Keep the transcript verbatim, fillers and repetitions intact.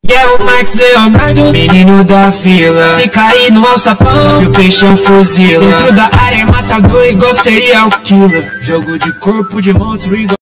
Que é o Max Leonardo, menino da vila. Se cair no alçapão, o peixão fuzila. Dentro da área é matador igual serial killer. Jogo de corpo de monstro igual